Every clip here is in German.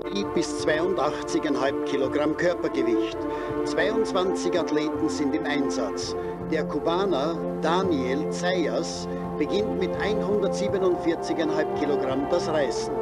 bis 82,5 Kilogramm Körpergewicht. 22 Athleten sind im Einsatz. Der Kubaner Daniel Zayas beginnt mit 147,5 Kilogramm das Reißen.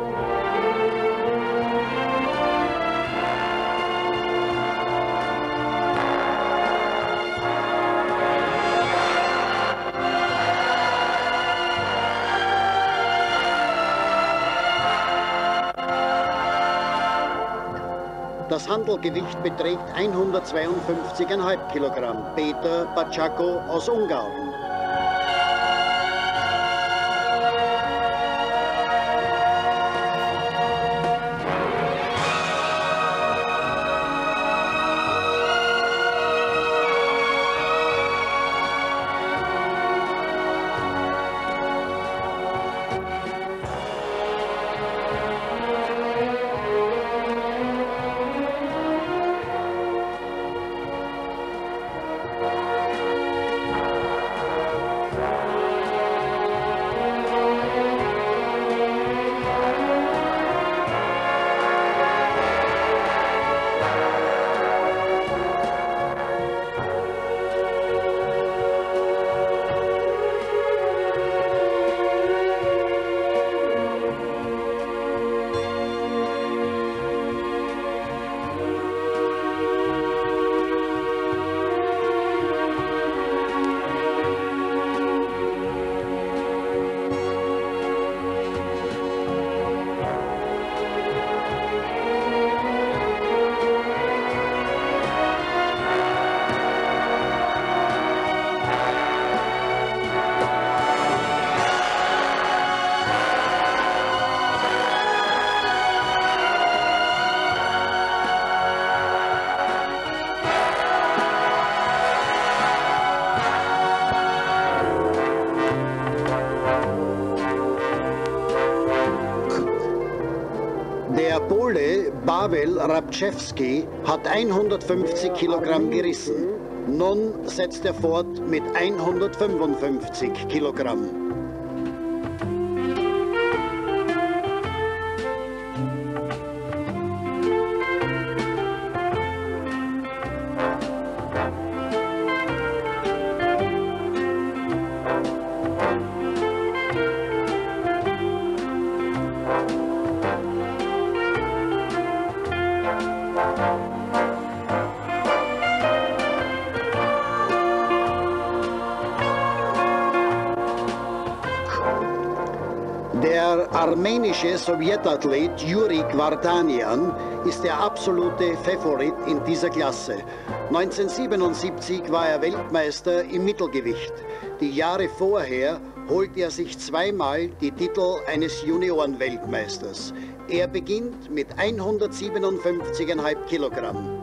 Das Handelgewicht beträgt 152,5 Kilogramm. Peter Bacako aus Ungarn. Der Pole Paweł Rabczewski hat 150 Kilogramm gerissen. Nun setzt er fort mit 155 Kilogramm. Der armenische Sowjetathlet Juri Gwardanian ist der absolute Favorit in dieser Klasse. 1977 war er Weltmeister im Mittelgewicht. Die Jahre vorher holte er sich zweimal die Titel eines Juniorenweltmeisters. Er beginnt mit 157,5 Kilogramm.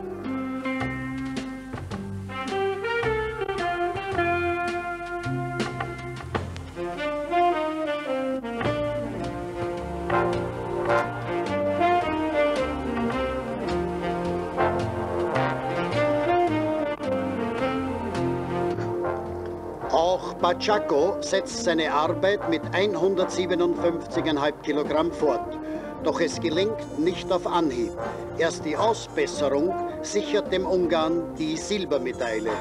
Auch Bacako setzt seine Arbeit mit 157,5 Kilogramm fort. Doch es gelingt nicht auf Anhieb. Erst die Ausbesserung sichert dem Ungarn die Silbermedaille.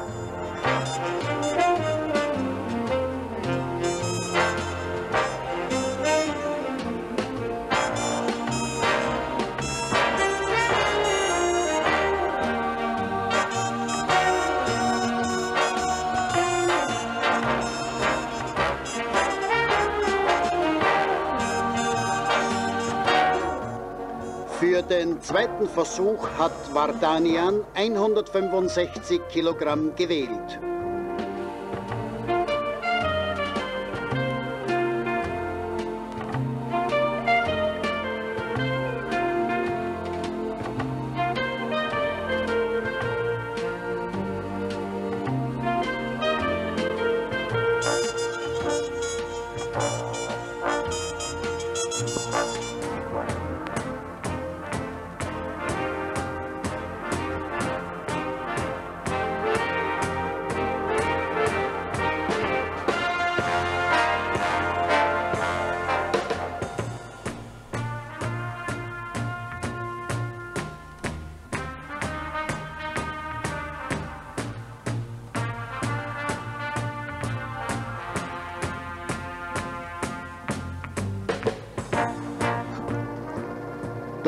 Für den zweiten Versuch hat Gwardanian 165 Kilogramm gewählt.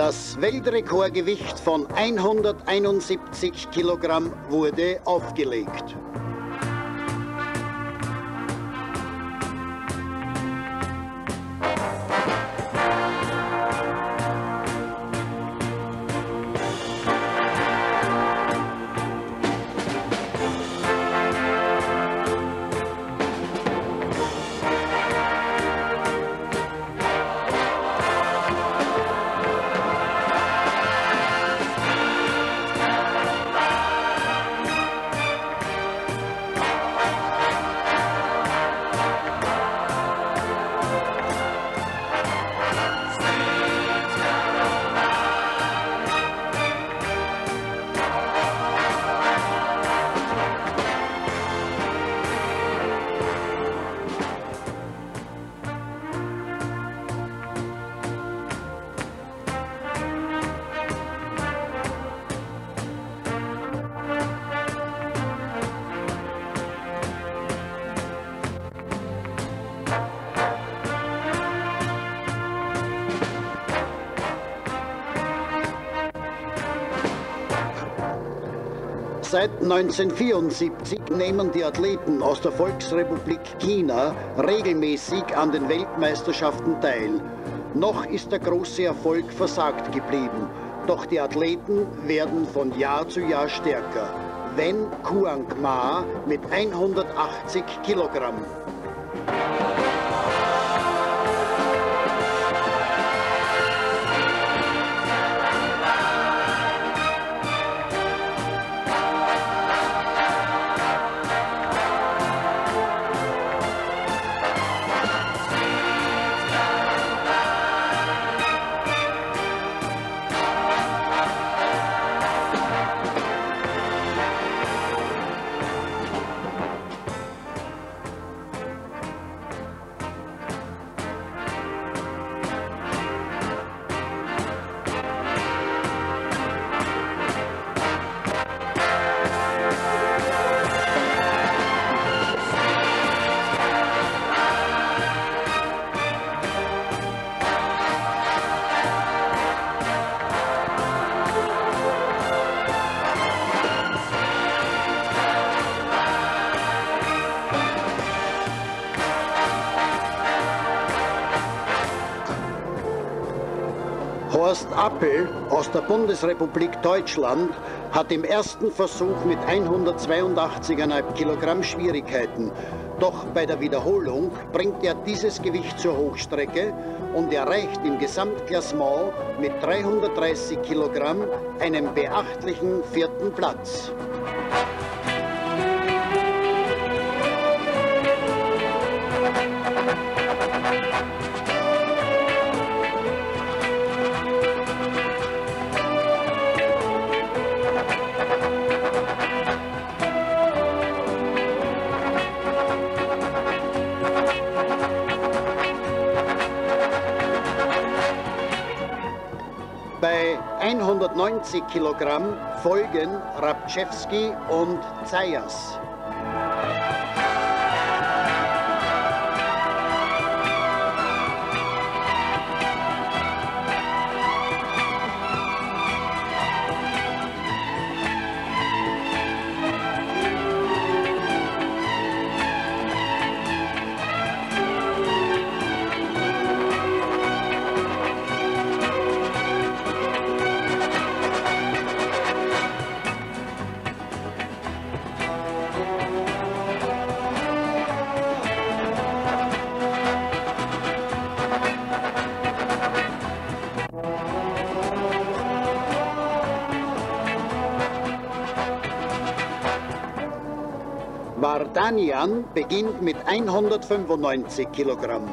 Das Weltrekordgewicht von 171 Kilogramm wurde aufgelegt. Seit 1974 nehmen die Athleten aus der Volksrepublik China regelmäßig an den Weltmeisterschaften teil. Noch ist der große Erfolg versagt geblieben, doch die Athleten werden von Jahr zu Jahr stärker. Wen Kuang Ma mit 180 Kilogramm. Horst Appel aus der Bundesrepublik Deutschland hat im ersten Versuch mit 182,5 Kilogramm Schwierigkeiten. Doch bei der Wiederholung bringt er dieses Gewicht zur Hochstrecke und erreicht im Gesamtklassement mit 330 Kilogramm einen beachtlichen 4. Platz. Bei 190 Kilogramm folgen Rabczewski und Zayas. Vardanian beginnt mit 195 Kilogramm.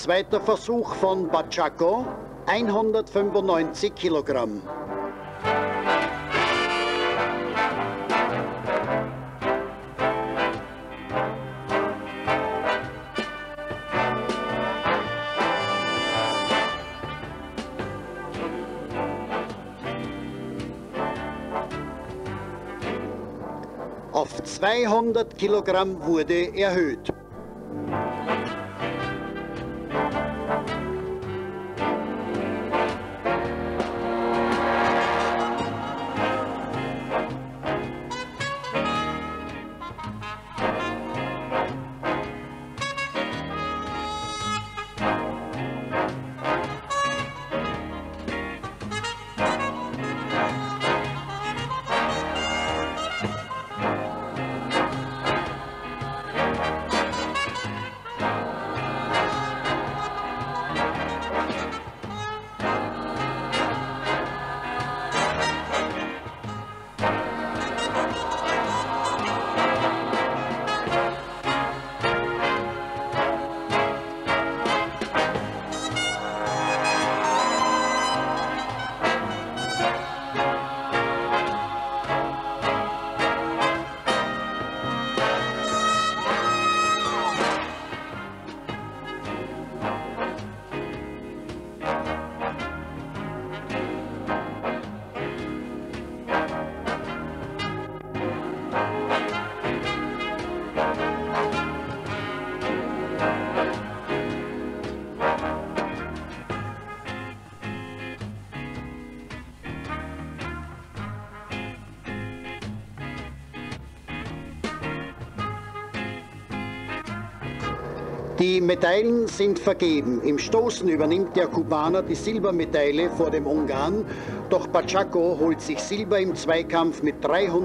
Zweiter Versuch von Batschako, 195 Kilogramm. Auf 200 Kilogramm wurde erhöht. Die Medaillen sind vergeben. Im Stoßen übernimmt der Kubaner die Silbermedaille vor dem Ungarn, doch Batschako holt sich Silber im Zweikampf mit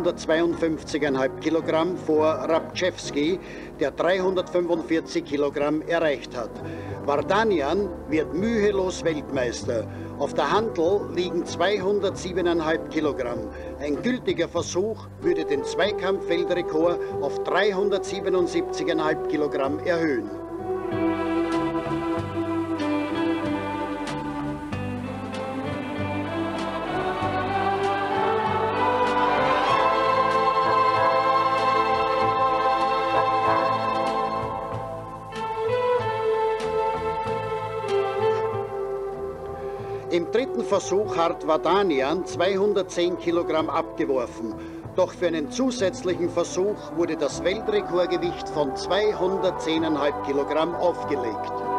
352,5 Kilogramm vor Rabczewski, der 345 Kilogramm erreicht hat. Vardanian wird mühelos Weltmeister. Auf der Hantel liegen 207,5 Kilogramm. Ein gültiger Versuch würde den Zweikampf-Weltrekord auf 377,5 Kilogramm erhöhen. Im dritten Versuch hat Vardanian 210 Kilogramm abgeworfen. Doch für einen zusätzlichen Versuch wurde das Weltrekordgewicht von 210,5 Kilogramm aufgelegt.